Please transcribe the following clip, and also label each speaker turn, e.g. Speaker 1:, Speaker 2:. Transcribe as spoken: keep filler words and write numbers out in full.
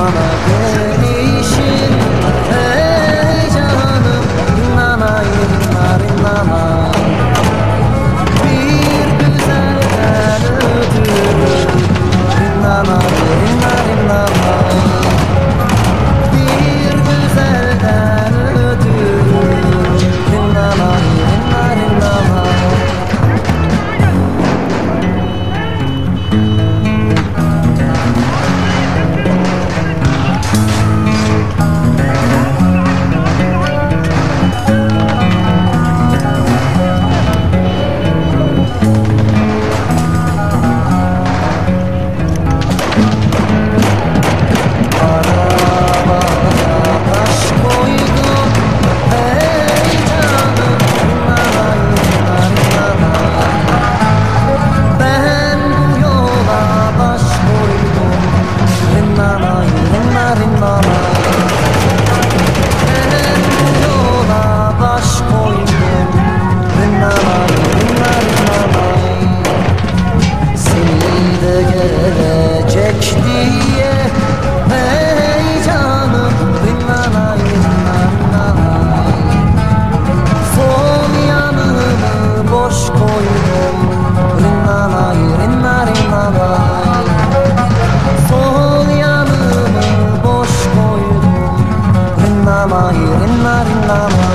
Speaker 1: bana gelişin. Hey canım, rinana rinna rinana. Bir güzelden ötürü rinana rinna rinana. Bir güzelden ötürü rinana rinna rinana. Gelecek diye hey canım rinana rinana. Sol yanımı boş koydum rinana rinna rinana. Sol yanımı boş koydum rinana rinna rinana.